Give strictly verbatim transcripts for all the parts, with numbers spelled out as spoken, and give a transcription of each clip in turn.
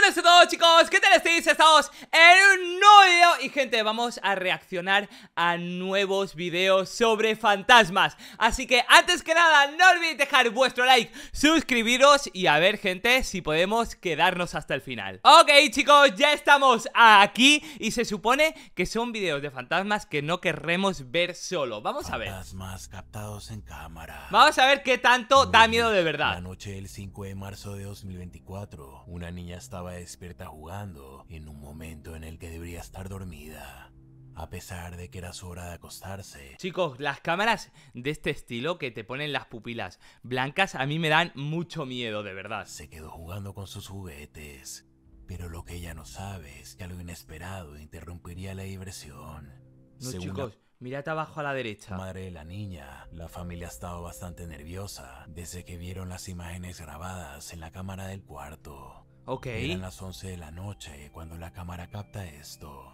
Buenas a todos, chicos, ¿qué tal estáis? Estamos en un nuevo video y, gente, vamos a reaccionar a nuevos videos sobre fantasmas. Así que, antes que nada, no olvidéis dejar vuestro like, suscribiros y a ver, gente, si podemos quedarnos hasta el final. Ok, chicos, ya estamos aquí y se supone que son videos de fantasmas que no querremos ver solo. Vamos a ver. Fantasmas captados en cámara. Vamos a ver qué tanto da miedo de verdad. La noche del cinco de marzo de dos mil veinticuatro, una niña estaba despierta jugando en un momento en el que debería estar dormida, a pesar de que era su hora de acostarse. Chicos, las cámaras de este estilo que te ponen las pupilas blancas a mí me dan mucho miedo, de verdad. Se quedó jugando con sus juguetes, pero lo que ella no sabe es que algo inesperado interrumpiría la diversión. No, Según chicos, mirad abajo a la derecha. la madre de la niña, la familia ha estado bastante nerviosa desde que vieron las imágenes grabadas en la cámara del cuarto. Ok. Eran las once de la noche cuando la cámara capta esto.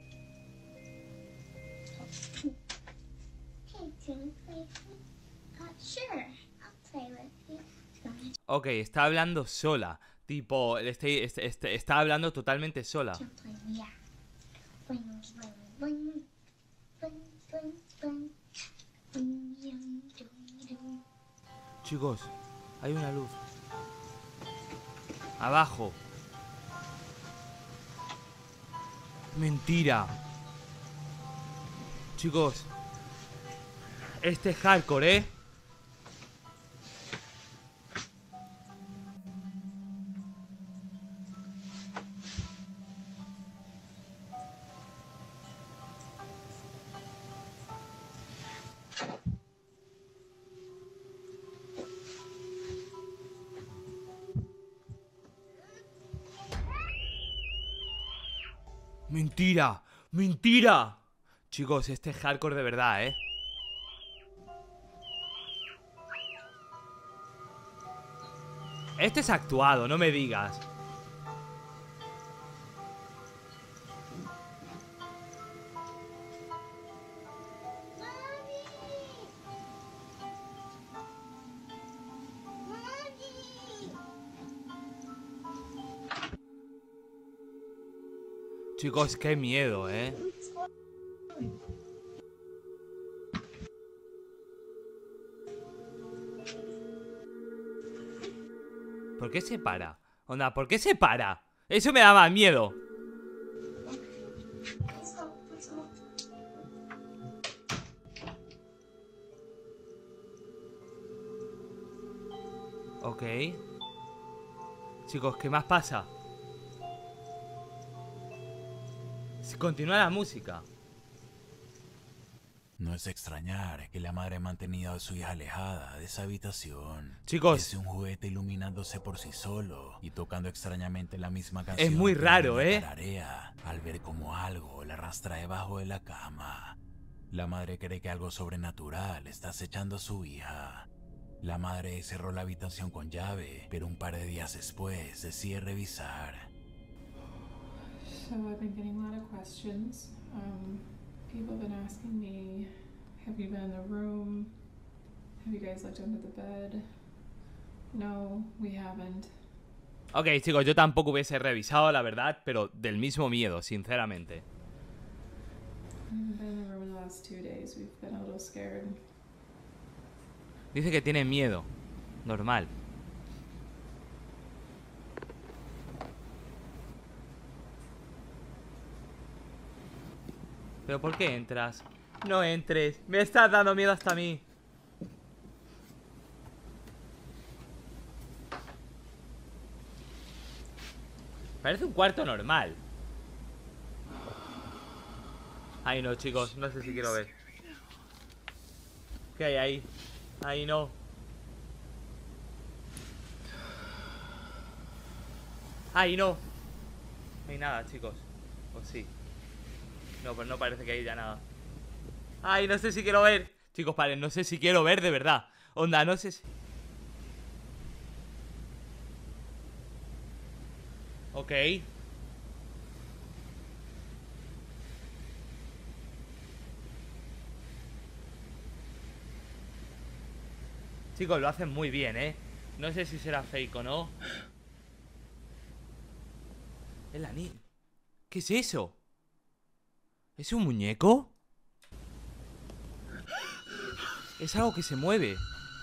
Hey, do you play with me? Uh, sure, I'll play with you. Ok, está hablando sola. Tipo, este, este, este, está hablando totalmente sola. Don't play with me, yeah. Boing, boing, boing. Boing, boing, boing. Boing, yum, dum, dum. Chicos, hay una luz. Abajo. Mentira. Chicos, este es hardcore, ¿eh? Mentira, mentira. Chicos, este es hardcore de verdad, ¿eh? Este es actuado, no me digas. Chicos, qué miedo, ¿eh? ¿Por qué se para? Onda, ¿por qué se para? Eso me da más miedo. Let's go, let's go. Ok. Chicos, ¿qué más pasa? Continúa la música. No es de extrañar que la madre mantenía a su hija alejada de esa habitación. Chicos, es un juguete iluminándose por sí solo y tocando extrañamente la misma canción. es muy que la raro, niña ¿eh? tararea al ver como algo la arrastra debajo de la cama. La madre cree que algo sobrenatural está acechando a su hija. La madre cerró la habitación con llave, pero un par de días después decide revisar. So I've been getting a lot of questions. Um, people have been asking me, have you been in the room? Have you guys looked under the bed? No, we haven't. Ok, chicos, yo tampoco hubiese revisado, la verdad, pero del mismo miedo, sinceramente. I haven't been in the room in the last two days. We've been a little scared. Dice que tiene miedo. Normal. ¿Pero por qué entras? No entres. Me estás dando miedo hasta a mí. Parece un cuarto normal. Ay, no, chicos. No sé si quiero ver. ¿Qué hay ahí? Ahí no. Ahí no. No hay nada, chicos. ¿O sí? No, pues no parece que haya nada. Ay, no sé si quiero ver. Chicos, paren, no sé si quiero ver de verdad. Onda, no sé si... Ok. Chicos, lo hacen muy bien, ¿eh? No sé si será fake o no. Es la niña. ¿Qué es eso? ¿Es un muñeco? Es algo que se mueve.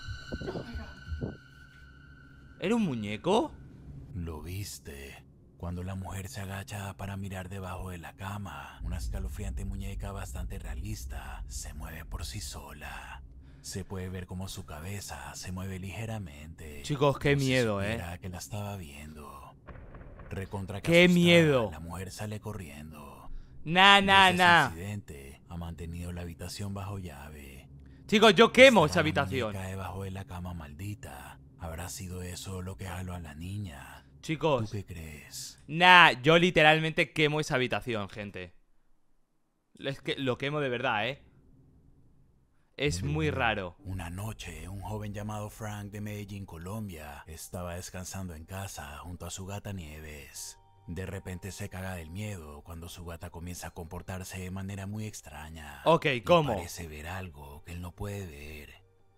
¿Era un muñeco? Lo viste. Cuando la mujer se agacha para mirar debajo de la cama, una escalofriante muñeca bastante realista se mueve por sí sola. Se puede ver como su cabeza se mueve ligeramente. Chicos, qué como si miedo, eh. supiera que la estaba viendo. Recontra que ¡Qué asustada, miedo! La mujer sale corriendo. Nah, nah, Desde ese nah. incidente ha mantenido la habitación bajo llave. Chicos, yo quemo esa Estaba la habitación. muñeca debajo de la cama maldita. ¿Habrá sido eso lo que jaló a la niña? ¿Tú Chicos, qué crees? nah, yo literalmente quemo esa habitación, gente. Es que lo quemo de verdad, ¿eh? Es muy raro. Una noche, un joven llamado Frank de Medellín, Colombia, estaba descansando en casa junto a su gata Nieves. De repente se caga del miedo cuando su gata comienza a comportarse de manera muy extraña. Ok, Y ¿cómo? parece ver algo que él no puede ver.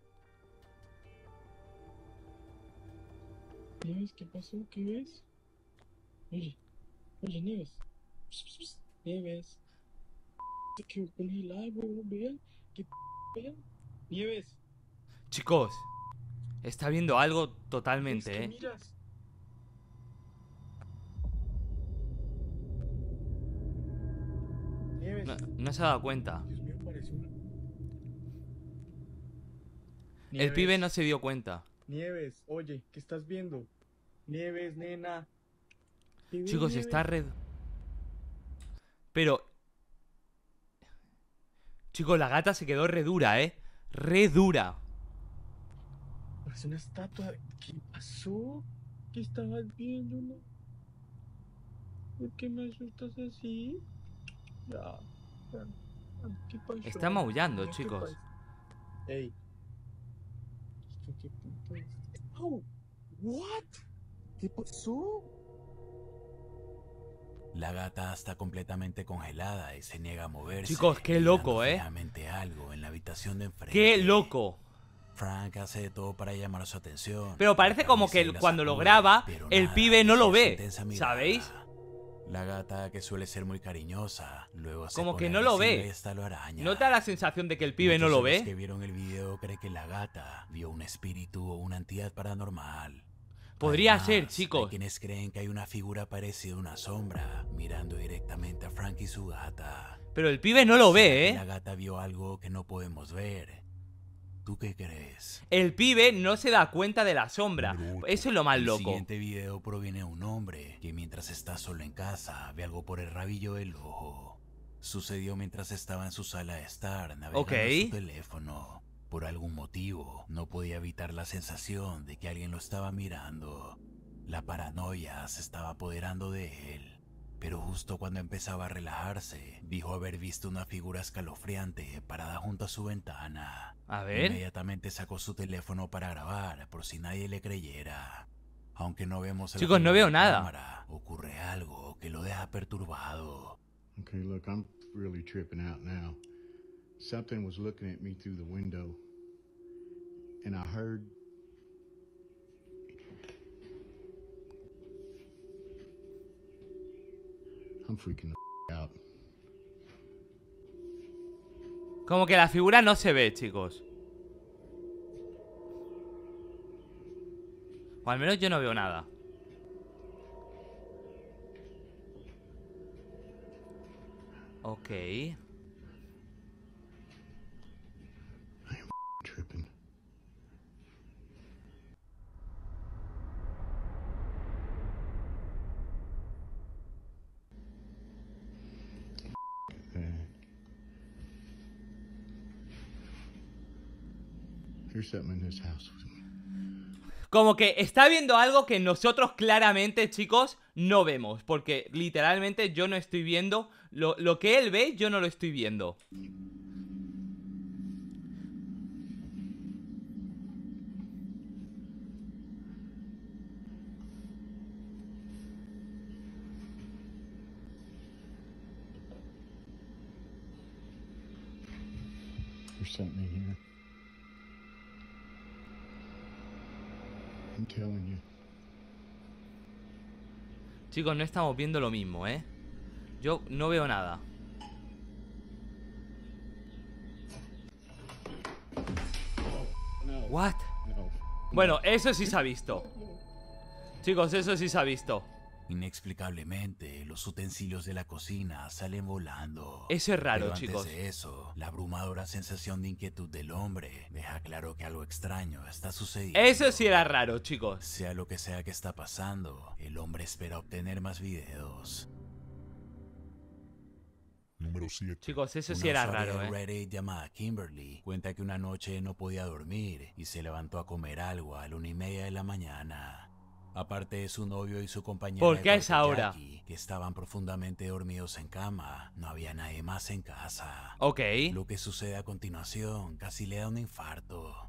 Nieves, ¿qué pasó? ¿Qué ves? Oye, oye, Nieves. Pss, pss, pss. Nieves. Se quedó congelada, huevón, vean. ¿Qué p- vean? Nieves. Chicos, está viendo algo Nieves, totalmente, ¿qué ¿eh? miras? Nieves. No, no se ha dado cuenta. Dios mío, parece una... El Nieves, pibe no se dio cuenta. Nieves, oye, ¿qué estás viendo? Nieves, nena. ¿Qué ves, Chicos, Nieves? está red... Pero... Chicos, la gata se quedó re dura, ¿eh? Re dura. Parece una estatua. ¿Qué pasó? ¿Qué estabas viendo, no? ¿Por qué me asustas así? Ya, ya. ¿Qué pasó? Está maullando, ¿Qué chicos. pasó? Ey. ¿Esto qué puto es? ¡Au! ¿What? ¿Qué pasó? La gata está completamente congelada y se niega a moverse. Chicos, qué mirando loco, ¿eh? fijamente algo en la habitación de enfrente. ¡Qué loco! Frank hace de todo para llamar su atención. Pero parece como que Acaricia y la cuando lo sacude, graba, pero el nada pibe no de lo su ve, intensa mirada. ¿sabéis? La gata, que suele ser muy cariñosa, luego se Como pone que no lo agresiva ve. y hasta lo araña. ¿No te da la sensación de que el pibe no Muchos lo de los que ve? vieron el video creen que la gata vio un espíritu o una entidad paranormal. Podría Además, ser, hay chicos. quienes creen que hay una figura parecida a una sombra mirando directamente a Frank y su gata. Pero el pibe no lo ¿Será ve, que ¿eh? La gata vio algo que no podemos ver. ¿Tú qué crees? El pibe no se da cuenta de la sombra. Eso es lo más El loco. siguiente video proviene de un hombre que mientras está solo en casa ve algo por el rabillo del ojo. Sucedió mientras estaba en su sala de estar navegando Ok. su teléfono. Por algún motivo no podía evitar la sensación de que alguien lo estaba mirando. La paranoia se estaba apoderando de él. Pero justo cuando empezaba a relajarse, dijo haber visto una figura escalofriante parada junto a su ventana. A ver. Inmediatamente sacó su teléfono para grabar, por si nadie le creyera. Aunque no vemos el Chicos, no veo nada. cámara, ocurre algo que lo deja perturbado. Okay, look, I'm really tripping out now. Something was looking at me through the window, and I heard. I'm freaking the out. Como que la figura no se ve, chicos. O al menos yo no veo nada. Ok. Tripping. Uh, There's something in this house with me. Como que está viendo algo que nosotros claramente, chicos, no vemos. Porque literalmente yo no estoy viendo. Lo, lo que él ve, yo no lo estoy viendo. There's something in here. I'm telling you. Chicos, no estamos viendo lo mismo, ¿eh? Yo no veo nada. No. What? No. Bueno, eso sí se ha visto. Chicos, eso sí se ha visto. Inexplicablemente, los utensilios de la cocina salen volando. Eso es raro, Pero chicos. Antes de eso, la abrumadora sensación de inquietud del hombre deja claro que algo extraño está sucediendo. Eso sí era raro, chicos. Sea lo que sea que está pasando, el hombre espera obtener más videos. Número siete. Chicos, eso sí Una era usuaria raro, de ¿eh? Reddit llamada Kimberly cuenta que una noche no podía dormir y se levantó a comer algo a la una y media de la mañana. Aparte de su novio y su compañera ¿Por de qué a esa cuarto, hora? Jackie, que estaban profundamente dormidos en cama, no había nadie más en casa. Ok. Lo que sucede a continuación casi le da un infarto.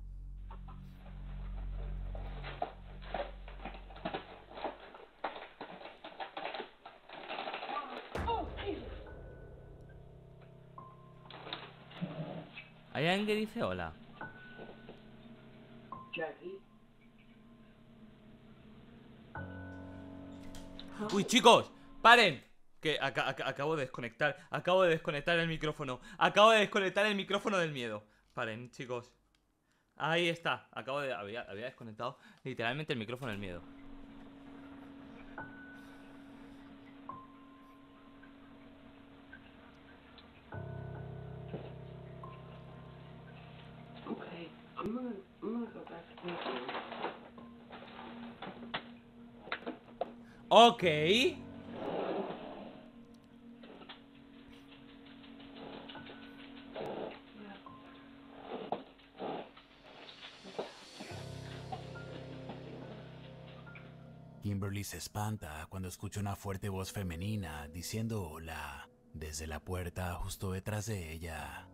¿Hay alguien que dice hola? Uy, chicos, paren. Que aca- aca- acabo de desconectar. Acabo de desconectar el micrófono. Acabo de desconectar el micrófono del miedo. Paren, chicos. Ahí está. Acabo de. Había, había desconectado literalmente el micrófono del miedo. Okay, I'm gonna, I'm gonna go back to the room. Ok. Kimberly se espanta cuando escucha una fuerte voz femenina diciendo hola desde la puerta justo detrás de ella.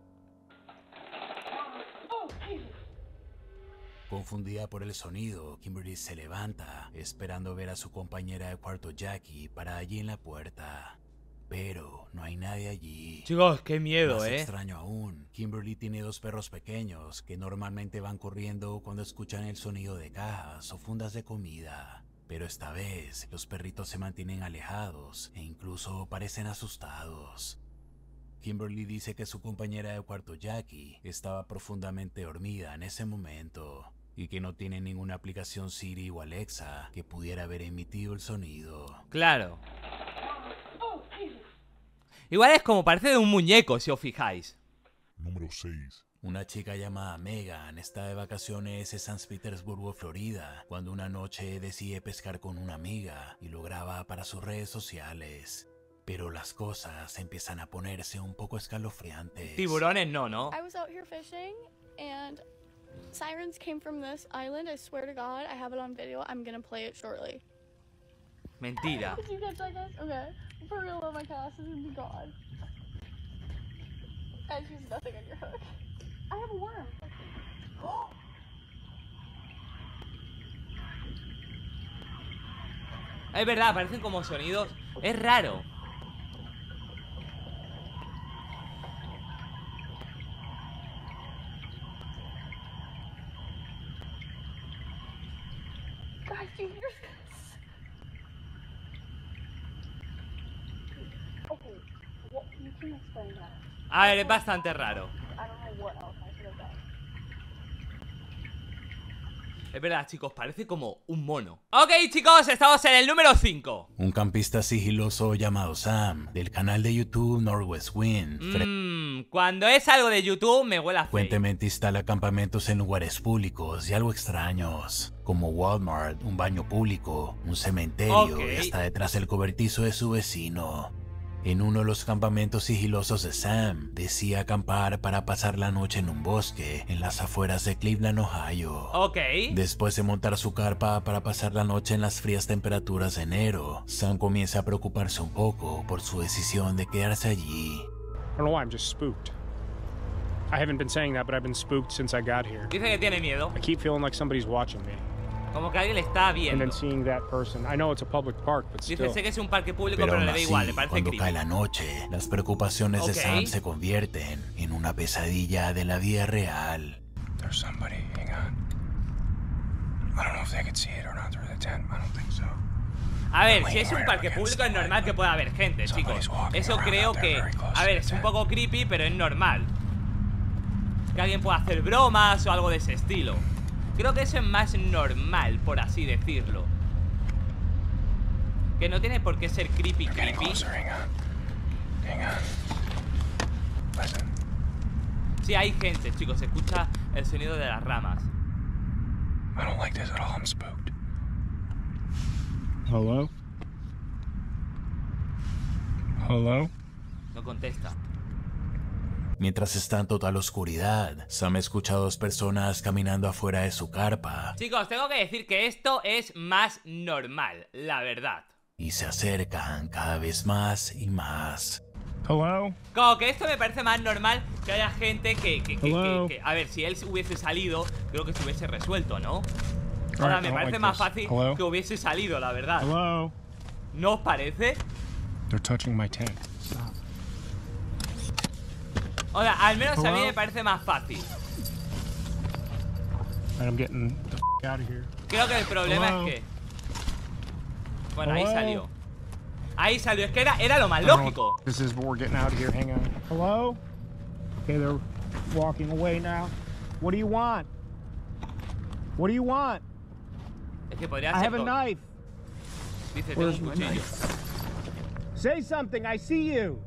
Confundida por el sonido, Kimberly se levanta, esperando ver a su compañera de cuarto Jackie para allí en la puerta. Pero no hay nadie allí. Chicos, qué miedo, Más eh. extraño aún, Kimberly tiene dos perros pequeños que normalmente van corriendo cuando escuchan el sonido de cajas o fundas de comida. Pero esta vez, los perritos se mantienen alejados e incluso parecen asustados. Kimberly dice que su compañera de cuarto Jackie estaba profundamente dormida en ese momento y que no tiene ninguna aplicación Siri o Alexa que pudiera haber emitido el sonido. Claro. Igual es como parece de un muñeco, si os fijáis. Número seis. Una chica llamada Megan está de vacaciones en San Petersburgo, Florida, cuando una noche decide pescar con una amiga y lo graba para sus redes sociales. Pero las cosas empiezan a ponerse un poco escalofriantes. Tiburones no, ¿no? I was out here fishing and sirens came from this island. I swear to God, I have it on video. I'm gonna play it shortly. Mentira. Did you catch that, guys? Okay. For real, though, my cast is gonna be gone. And she's nothing on your hook. I have a worm. Es verdad, parecen como sonidos. Es raro. Guys, do you hear this? Okay, what, you can explain that. A ver, es bastante raro. I don't know what else I should have done. Es verdad, chicos, parece como un mono. Ok, chicos, estamos en el número cinco. Un campista sigiloso llamado Sam, del canal de YouTube Northwest Wind, Mmm, cuando es algo de YouTube me huele a fake. frecuentemente instala campamentos en lugares públicos y algo extraños, como Walmart, un baño público, un cementerio Ok. y hasta detrás del cobertizo de su vecino. En uno de los campamentos sigilosos de Sam, decía acampar para pasar la noche en un bosque en las afueras de Cleveland, Ohio. Ok. Después de montar su carpa para pasar la noche en las frías temperaturas de enero, Sam comienza a preocuparse un poco por su decisión de quedarse allí. I don't know why, I'm just spooked. I haven't been saying that, but I've been spooked since I got here. Dice que tiene miedo. I keep feeling like somebody's watching me. Como que alguien le está And viendo. then seeing that person. I know it's a public park, but Dice, still. sé que es un parque público, Pero pero, aún le da así, igual, le parece cuando creepy. cae la noche, las preocupaciones de Ok. Sam se convierten en una pesadilla de la vida real. There's somebody, hang on. I don't know if they could see it or not through the tent. I don't think so. A ver, si es un parque público es normal que pueda haber gente, chicos. Eso creo que... A ver, es un poco creepy, pero es normal que alguien pueda hacer bromas o algo de ese estilo. Creo que eso es más normal, por así decirlo. Que no tiene por qué ser creepy, creepy. Sí, hay gente, chicos. Se escucha el sonido de las ramas. I don't like this at all. I'm spooked. Hello? Hello? No contesta. Mientras está en total oscuridad, Sam escucha a dos personas caminando afuera de su carpa. Chicos, tengo que decir que esto es más normal, la verdad. Y se acercan cada vez más y más. Hello? Como que esto me parece más normal que haya gente que... que, que, Hello? que, que a ver, si él hubiese salido, creo que se hubiese resuelto, ¿no? Ahora, Alright, me I don't parece like más this. fácil Hello? que hubiese salido, la verdad. Hello? ¿No os parece? They're touching my tent. O sea, al menos a mí Hello? me parece más fácil. And I'm getting the f out of here. Creo que el problema Hello? es que... Bueno, ahí Hello? salió. Ahí salió, es que era, era lo más I don't know lógico. what This is, but we're getting out of here. Hang on. Hello? Okay, they're walking away now. What do you want? What do you want? Es que podría I ser... have a con- knife. Dice, tengo Where's un my cuchillo. knife? Say something, I see you.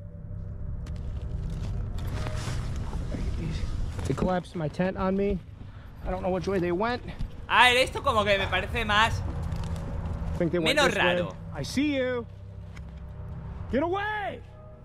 They collapsed my tent on me. I don't know which way they went. A ver, esto como que me parece más... I think they went Menos this way. raro. I see you. Get away!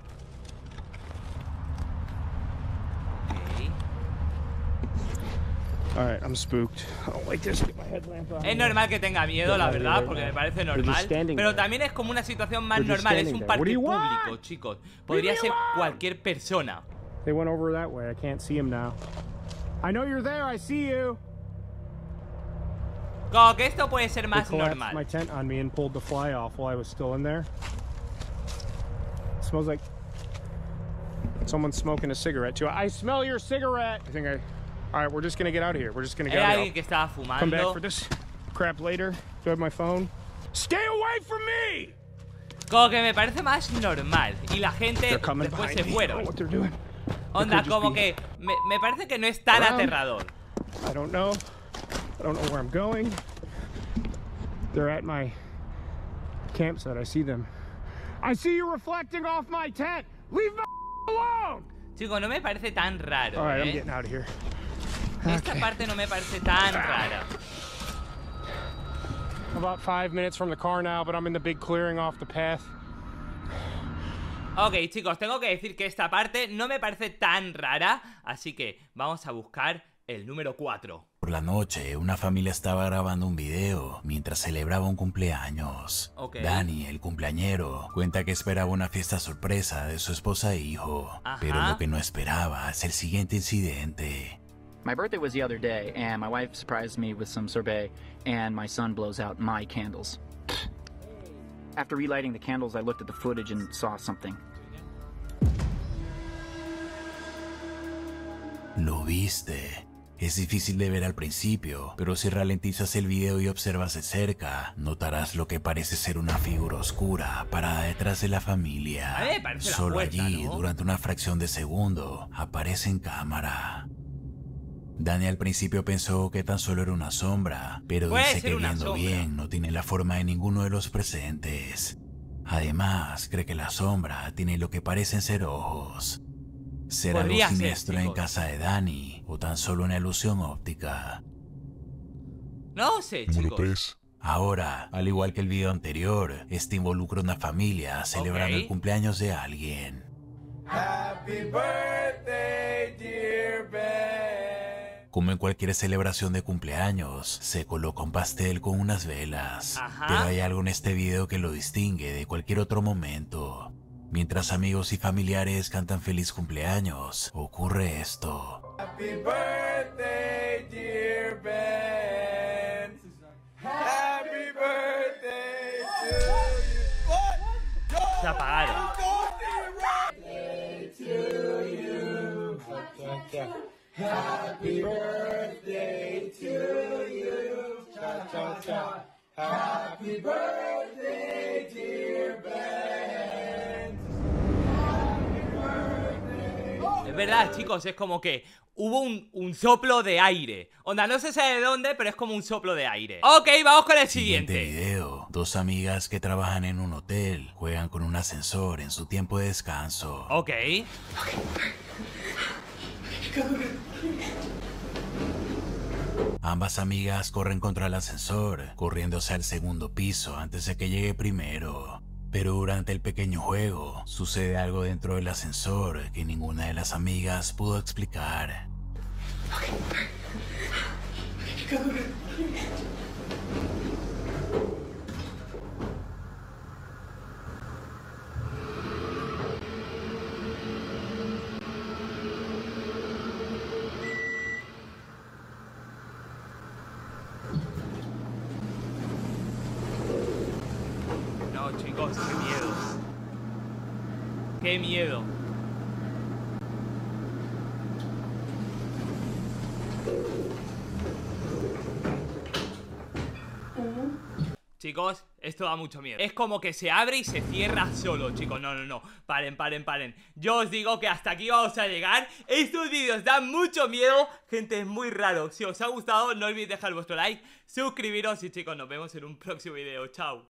Ok. Alright, I'm spooked. I don't like this. Get my headlamp on. Es normal que tenga miedo, la They're verdad, right porque now. me parece They're just normal. standing Pero there. también es como una situación más They're just normal. Es standing un there. What parque do you want? público, chicos. Podría me ser alone. cualquier persona. They went over that way. I can't see them now. I know you're there. I see you. Como que esto puede ser They más collapsed normal. my tent on me and pulled the fly off while I was still in there. It smells like someone's smoking a cigarette too. I smell your cigarette. I think I. All right, we're just gonna get out of here. We're just gonna get Era out of alguien here. que estaba I'll come back fumando. for this crap later. Do I have my phone? Stay away from me! Como que me parece más normal. Y la gente They're coming después behind se me. I don't fueron. know what they're doing. Onda, just como be que me, me parece que no es tan around. aterrador. I don't know. I don't know where I'm going. They're at my campsite. I see them. I see you reflecting off my tent. Leave my alone. Chicos, no me parece tan raro, All right, I'm ¿eh? getting out of here. Esta Okay. parte no me parece tan rara. I'm about five minutes from the car now, but I'm in the big clearing off the path. Ok, chicos, tengo que decir que esta parte no me parece tan rara. Así que vamos a buscar el número cuatro. Por la noche, una familia estaba grabando un video mientras celebraba un cumpleaños. Ok. Danny, el cumpleañero, cuenta que esperaba una fiesta sorpresa de su esposa e hijo, Ajá. pero lo que no esperaba es el siguiente incidente. My birthday was the other day, and my wife surprised me with some sorbet, and my son blows out my candles. After relighting the candles, I looked at the footage and saw something. ¿Lo viste? Es difícil de ver al principio, pero si ralentizas el video y observas de cerca, notarás lo que parece ser una figura oscura parada detrás de la familia. A mí me parece la Solo puerta, allí, ¿no? durante una fracción de segundo, aparece en cámara. Danny al principio pensó que tan solo era una sombra, pero Puede dice ser que una viendo sombra. bien no tiene la forma de ninguno de los presentes. Además, cree que la sombra tiene lo que parecen ser ojos. ¿Será algo Podría ser, siniestro en chicos. casa de Danny o tan solo una ilusión óptica? No sé, Número chicos. tres. Ahora, al igual que el video anterior, este involucra una familia celebrando Ok. el cumpleaños de alguien. Como en cualquier celebración de cumpleaños, se coloca un pastel con unas velas. Ajá. Pero hay algo en este video que lo distingue de cualquier otro momento. Mientras amigos y familiares cantan feliz cumpleaños, ocurre esto. Se apagaron. verdad, chicos, es como que hubo un, un soplo de aire. Onda, no se sabe de dónde, pero es como un soplo de aire. Ok, vamos con el siguiente. Siguiente video. Dos amigas que trabajan en un hotel juegan con un ascensor en su tiempo de descanso. Ok. Ambas amigas corren contra el ascensor, corriéndose al segundo piso antes de que llegue primero. Pero durante el pequeño juego, sucede algo dentro del ascensor que ninguna de las amigas pudo explicar. No, chicos, qué miedo. Qué miedo. Chicos, esto da mucho miedo. Es como que se abre y se cierra solo, chicos. No, no, no. Paren, paren, paren. Yo os digo que hasta aquí vamos a llegar. Estos vídeos dan mucho miedo. Gente, es muy raro. Si os ha gustado, no olvidéis dejar vuestro like, suscribiros y chicos, nos vemos en un próximo vídeo. Chao.